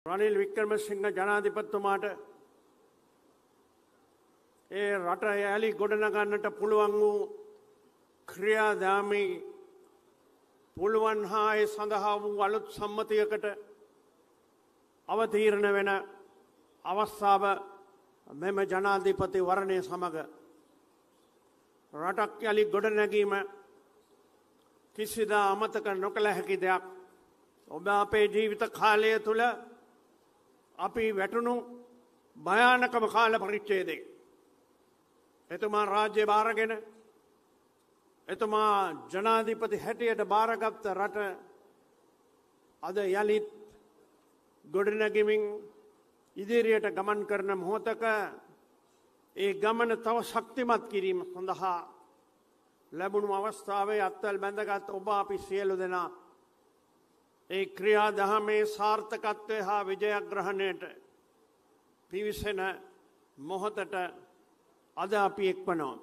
රනිල් වික්‍රමසිංහ ජනාධිපතිතුමාට ඒ රට යලි ගොඩනගන්නට පුළුවන් වූ ක්‍රියාදාමී පුළුවන් හා ඒ සඳහා වූ අලුත් සම්මතයකට අවතීර්ණ වෙන අවස්ථාව මෙම ජනාධිපති වරණය සමග රටක් යලි ගොඩනැගීම කිසිදා අමතක නොකළ හැකි දෙයක්. ඔබ අපේ ජීවිත කාලය තුළ අපි වැටුණු භයානකම කාල පරිච්ඡේදය. එතුමා රාජ්‍ය භාරගෙන එතුමා ජනාධිපති හැටියට භාරගත් රට අද යලිත් ගොඩනැගෙමින් ඉදිරියට ගමන් කරන මොහොතක ඒ ගමන තව ශක්තිමත් කිරීම සඳහා ලැබුණු අවස්ථාවේ අත්වැල් බැඳගත් ඔබ අපි සියලු දෙනා ඒ ක්‍රියාදහමේ සාර්ථකත්වය හා විජයග්‍රහණයට පිවිසෙන මොහොතට අද අපි එක්වනවා.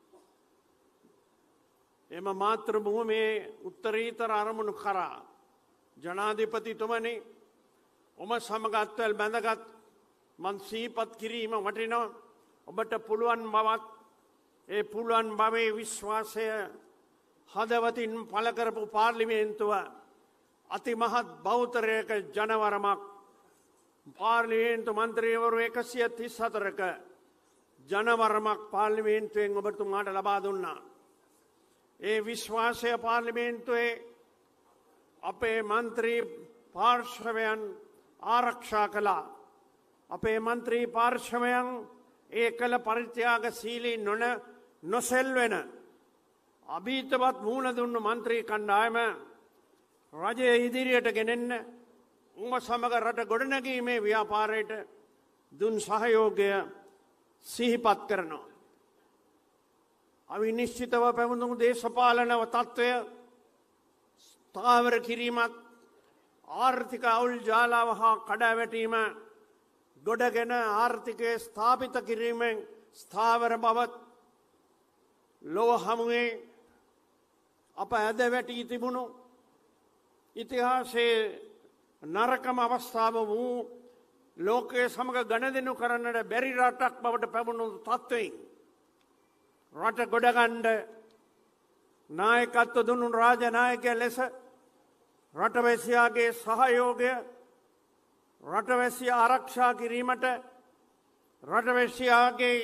එම මාතෘ භූමියේ උත්තරීතර අරමුණු කරා ජනාධිපතිතුමනි ඔබ සමග අත්වැල් බැඳගත් මන් සිහිපත් කිරීම වටිනවා. ඔබට පුළුවන් බවත් ඒ පුළුවන් බවේ විශ්වාසය හදවතින් පළ කරපු පාර්ලිමේන්තුව අතිමහත් බෞතරයක ජනවරමක් පාර්ලිමේන්තු මන්ත්‍රීවරු 134ක ජනවරමක් පාර්ලිමේන්තුවෙන් ඔබතුමාට ලබා දුන්නා. ඒ විශ්වාසය පාර්ලිමේන්තුවේ අපේ මන්ත්‍රී පාර්ශවයන් ආරක්ෂා කළා. අපේ මන්ත්‍රී පාර්ශවයන් ඒ කළ පරිත්‍යාගශීලී නොසෙල්වෙන අභීතවත් මුහුණ දුන්නු මන්ත්‍රී කණ්ඩායම රජය ඉදිරියට ගෙනෙන්න උම සමග රට ගොඩනැගීමේ ව්‍යාපාරයට දුන් සහයෝගය සිහිපත් කරනවා. අවිනිශ්චිතව පැවතුණු දේශපාලනව තත්ත්වය ස්ථාවර කිරීමත් ආර්ථික අවුල් ජාලාව හා කඩාවැටීම ගොඩගෙන ආර්ථිකය ස්ථාපිත කිරීමෙන් ස්ථාවර බවත් ලොව හමුවේ අප ඇද වැටී තිබුණු ඉතිහාසයේ නරකම අවස්ථාව වූ ලෝකයේ සමග ගණදෙනු කරන්නට බැරි රටක් බවට පැමුණු තත්ත්වයෙන් රට ගොඩගණ්ඩ නායකත්ව දුන්නු රාජනායකය ලෙස රටවැසියාගේ සහයෝගය රටවැසිය ආරක්ෂා කිරීමට රටවැසියාගේ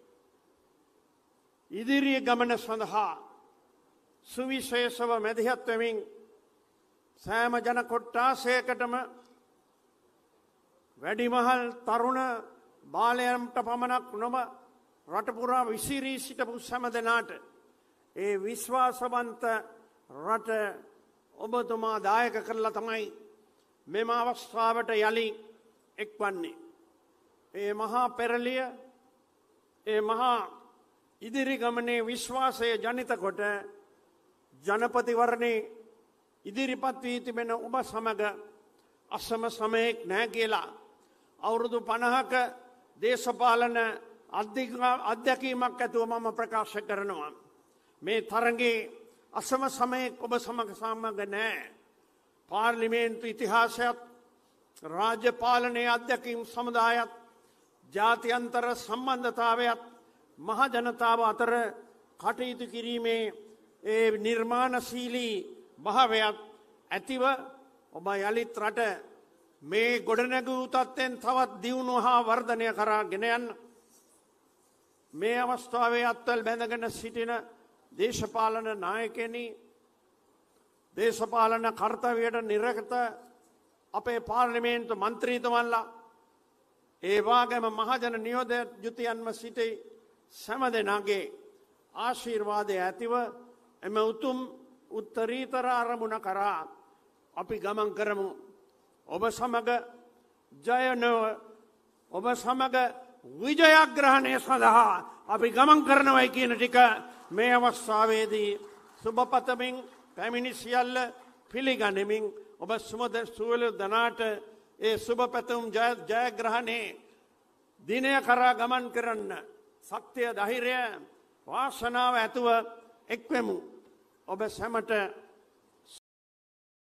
ඉදිරිය ගමන සඳහා සුවිශේෂව මැදිහත් වෙමින් සෑම ජන කොට්ටාසයකටම වැඩිමහල් තරුණ බාලයන්ට පමණක් නොම රටපුරා විසිරී සිටපු සැම දෙනාට ඒ විශ්වාසවන්ත රට ඔබතුමා දායක කරලා තමයි මෙම අවස්ථාවට යලි එක්වන්නේ. ඒ මහා පෙරලිය ඒ මහා ඉදිරි ගමනේ විශ්වාසය ජනිත කොට ජනපතිවරණේ ඉදිරිපත් වී තිබෙන ඔබ සමග අසම සමයෙක් නෑ කියලා අවුරුදු 50ක දේශපාලන අත්දැකීමක් ඇතුව මම ප්‍රකාශ කරනවා. මේ තරගේ අසම සමයෙක් ඔබ සමග නෑ. පාර්ලිමේන්තු ඉතිහාසයත් රාජ්‍ය පාලනයේ අත්දැකීම් සමුදායත් ජාත්‍යන්තර සම්බන්ධතාවයත් මහජනතාව අතර කටයුතු කිරීමේ ඒ නිර්මාණශීලී භාවයත් ඇතිව ඔබ යලිත් රට මේ ගොඩනැගූ තත්ත්වෙන් තවත් දියුණුව හා වර්ධනය කරා ගෙන යන්න මේ අවස්ථාවේ අත්වැල් බැඳගෙන සිටින දේශපාලන නායකයනි දේශපාලන කර්තව්‍යයට නිරත අපේ පාර්ලිමේන්තු මන්ත්‍රීතුමන්ලා ඒ වගේම මහජන නියෝජ්‍ය යුතියන්ව සිටි සෑම දෙනාගේ ආශිර්වාදය ඇතිව එම උතුම් උත්තරීතර අරමුණ කරා අපි ගමන් කරමු. ඔබ සමග ජයනව ඔබ සමග විජයග්‍රහණය සඳහා අපි ගමන් කරනවයි කියන ටික මේ අවස්ථාවේදී සුබපතමින් පැමිණි සියල්ල පිළිගනිමින් ඔබ සුවල දනාට ඒ සුබ පැතුම් ජයග්‍රහණේ දිනය කරා ගමන් කරන්න ශක්තිය ධෛර්යය වාසනාව ඇතුව එක්වෙමු. ඔබ සැමට